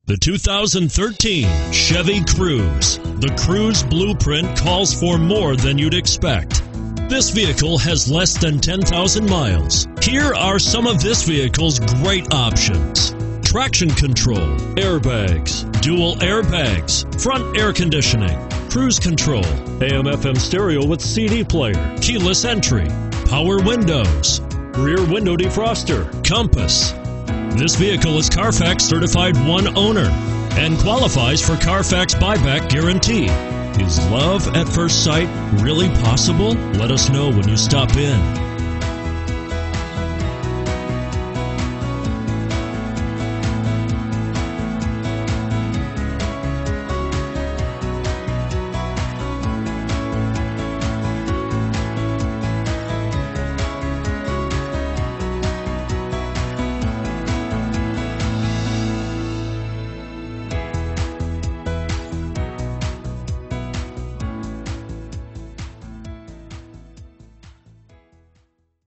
The 2013 Chevy Cruze. The Cruze blueprint calls for more than you'd expect. This vehicle has less than 10,000 miles. Here are some of this vehicle's great options: traction control, airbags, dual airbags, front air conditioning, cruise control, AM/FM stereo with CD player, keyless entry, power windows, rear window defroster, compass. This vehicle is Carfax certified one owner and qualifies for Carfax buyback guarantee. Is love at first sight really possible? Let us know when you stop in.